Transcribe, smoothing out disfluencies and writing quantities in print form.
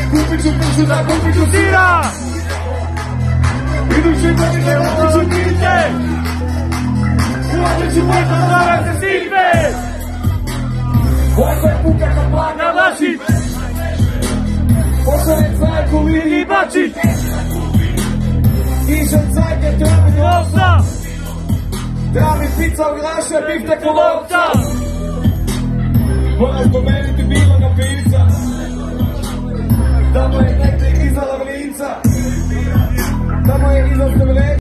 kupit ću pršuta, kupit ću sira. Iduće godine kupit ću pite. Ulažit ću možda zdrave se sipe. Ovo je puka kampanja Vlašić. Pošaljem cajku Lili Bačić. Ižem cajke travi novca. Travi pizza u graše, biftek u lovca. Moram spomenuti Biloga pivca. Tamo je nekde iza Lavrinca. Tamo je iza Stavrenca.